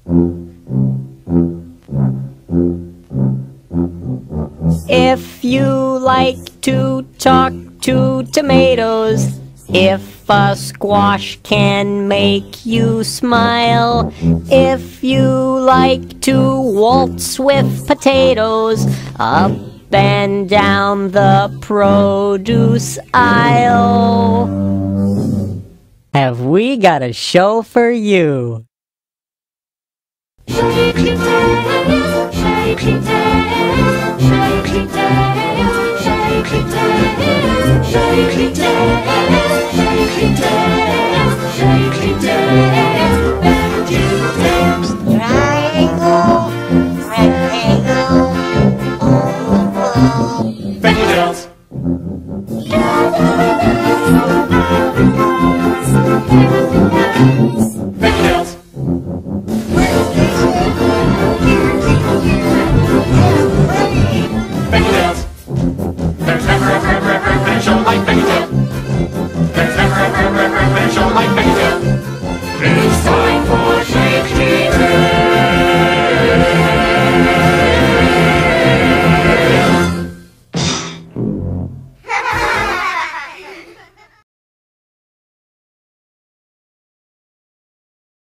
If you like to talk to tomatoes, if a squash can make you smile, if you like to waltz with potatoes, up and down the produce aisle, have we got a show for you? Shaky tail, shaky tail, shaky tail, shaky tail, shaky tail, shaky tail, shaky tail, veggie tails. Triangle, rectangle, oval. Veggie tails. Veggie tails. VeggieTales. There's never been a show like VeggieTales. There's never been a show like VeggieTales.